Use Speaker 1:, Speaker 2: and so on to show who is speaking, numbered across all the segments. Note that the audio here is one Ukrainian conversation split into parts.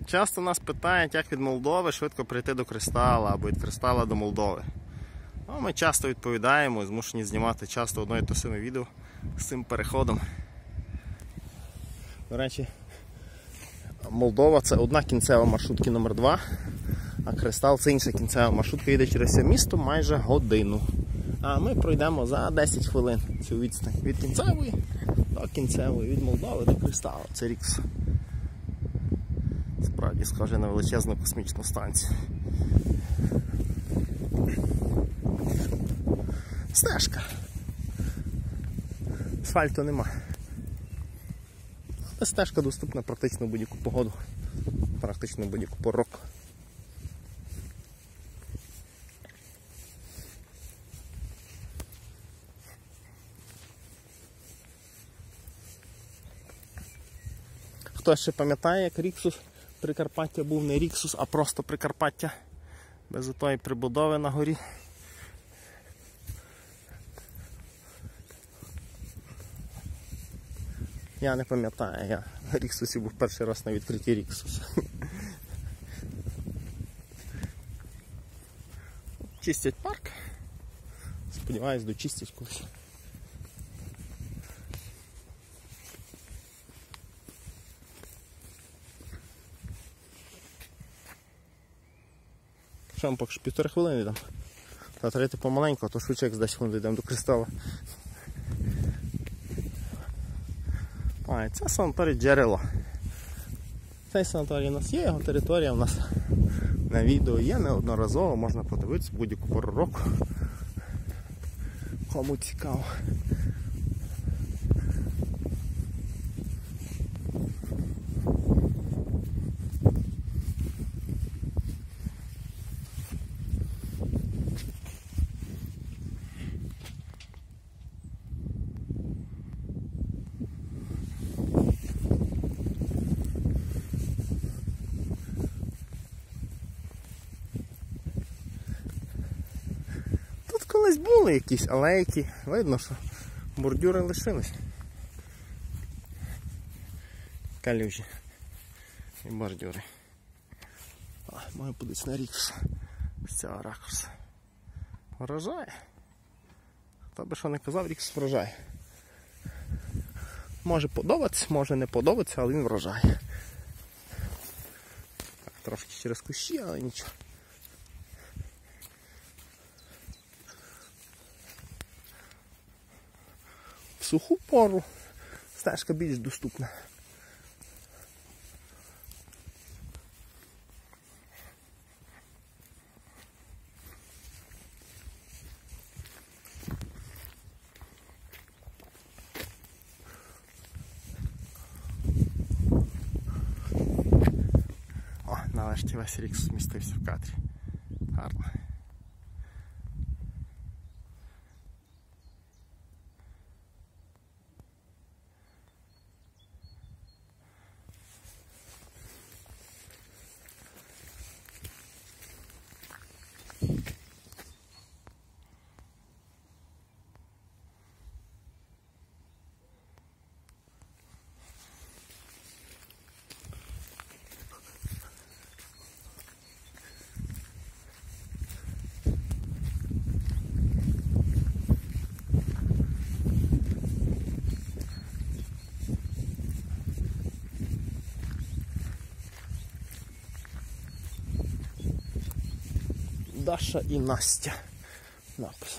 Speaker 1: Часто нас питають, як від Молдови швидко прийти до Кристала або від Кристала до Молдови. Ну, ми часто відповідаємо, змушені знімати часто одне і те саме відео з цим переходом. До речі, Молдова – це одна кінцева маршрутки номер 2, а Кристал – це інша кінцева маршрутка, їде через все місто майже годину. А ми пройдемо за 10 хвилин цю відстань від кінцевої до кінцевої, від Молдови до Кристалу. Це Рікс. Справді схоже на величезну космічну станцію. Стежка. Асфальту нема. Стежка доступна практично в будь-яку погоду, практично в будь-яку пору року. Хтось ще пам'ятає, як Ріксус Прикарпаття був не Ріксус, а просто Прикарпаття, без отої прибудови на горі. Я не пам'ятаю, я в Ріксусі був перший раз на відкритті Ріксуса. Чистять парк. Сподіваюсь, дочистять колись. Що ми поки що 1,5 хвилини йдемо. Та треба помаленьку, а то швидше як з 10 хвилин дійдемо до Кристала. Це санаторій Джерело. Цей санаторій у нас є, його територія у нас на відео є неодноразово, можна подивитися будь-яку пору року. Кому цікаво. Колись були якісь алейки, видно, що бордюри лишились. Калюжі і бордюри. Маю подивитися на Рікс з цього ракурсу. Вражає. Хто би що не казав, Рікс вражає. Може подобатися, може не подобатися, але він вражає. Так, трошки через кущі, але нічого. В суху пору стежка більш доступна. О, нарешті весь Рікс змістився в кадрі. Гарно. Даша і Настя. Напис.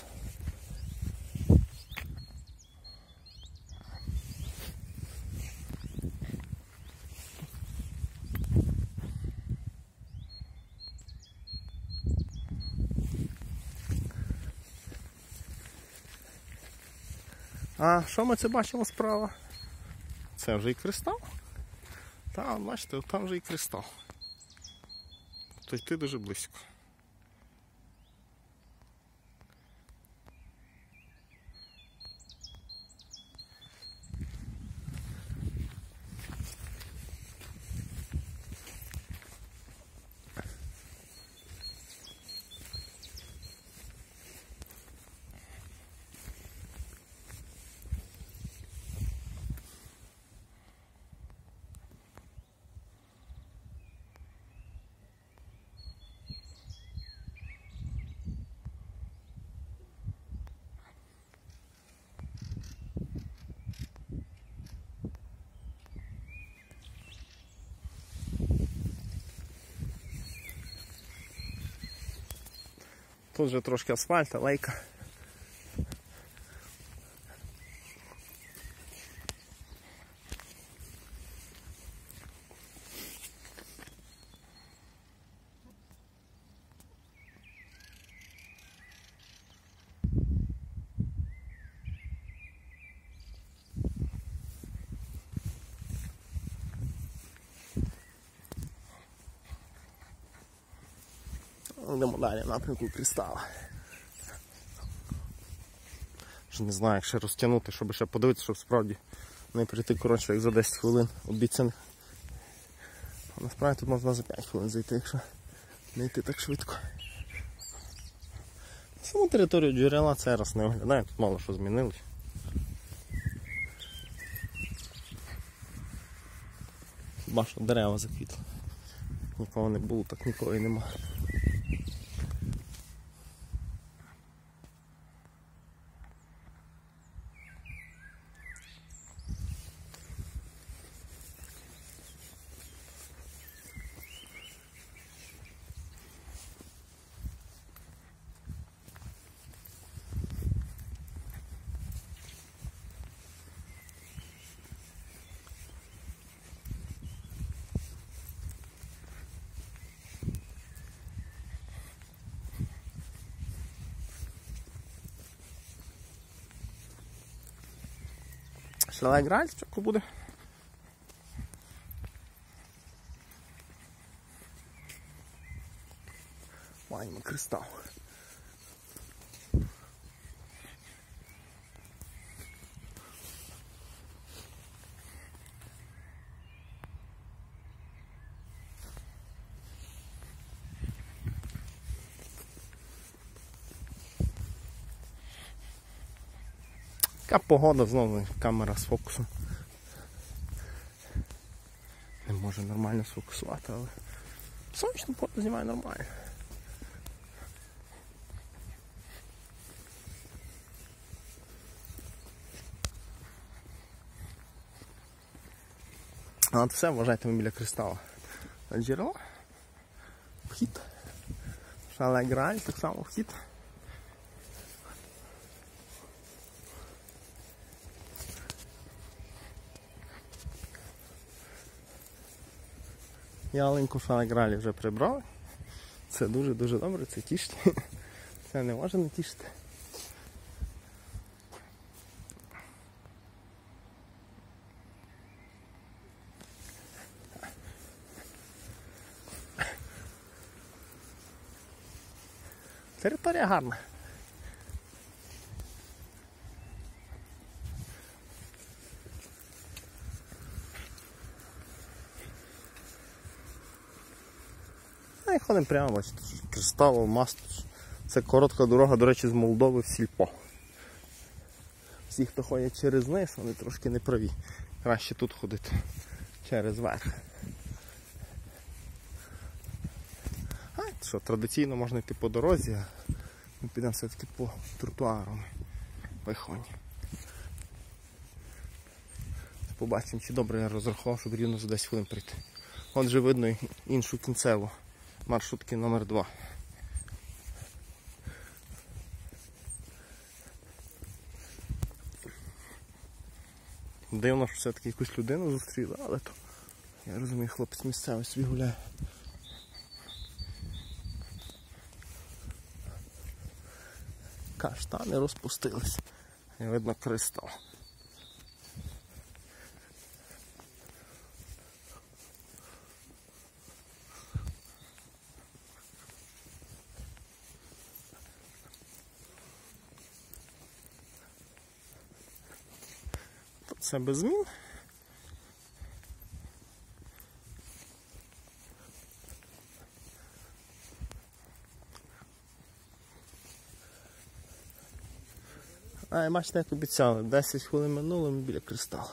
Speaker 1: А що ми це бачимо справа? Це вже і Кристал. Там, бачите, там вже і Кристал. Тобто йти дуже близько. Тут вже трошки асфальт, алейка. Йдемо далі в напрямку Кристала. Вже не знаю, як ще розтягнути, щоб ще подивитися, щоб справді не прийти коротше, як за 10 хвилин обіцяних. А насправді тут можна за 5 хвилин зайти, якщо не йти так швидко. Саму територію джерела цей раз не оглядає, тут мало що змінилось. Хіба що дерева заквітли. Нікого не було, так нікого і нема. Шалай граль, спочатку буде. Маємо кристал. Така погода, знову камера з фокусом. Не може нормально сфокусувати, але сонячну погоду знімає нормально. А от все, вважайте, ми біля кристала. Джерело, вхід. Шалай граль, так само вхід. Ялинку Шалай гралі вже прибрали. Це дуже-дуже добре, це тішить. Це не може не тішити. Територія гарна. І ходимо прямо, бачите, Кристал, Маст. Це коротка дорога, до речі, з Молдови в Сільпо. Всі, хто ходять через низ, вони трошки не праві. Краще тут ходити через верх. А, що, традиційно можна йти по дорозі, а ми підемо все-таки по тротуару. Виходимо. Побачимо, чи добре я розрахував, щоб рівно за 10 хвилин прийти. От вже видно іншу кінцеву. Маршрутки номер 2. Дивно, що все-таки якусь людину зустріли, але то, я розумію, хлопець місцевий собі гуляє. Каштани розпустились. І видно кристал. Це без змін. А, бачите, як обіцяли, 10 хвилин минуло, ми біля кристалу.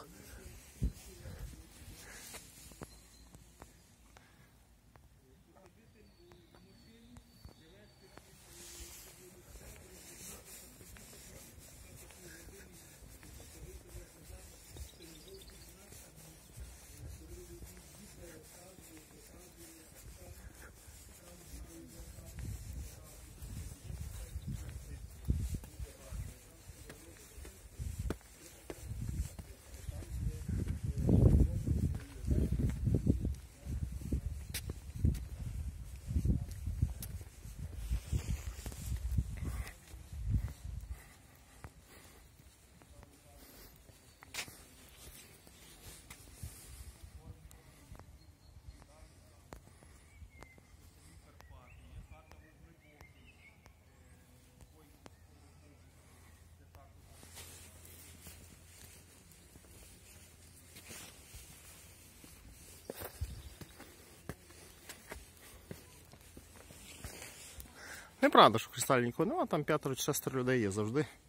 Speaker 1: Неправда, що в Кристалі нікого немає, там 5 чи 6 людей є завжди.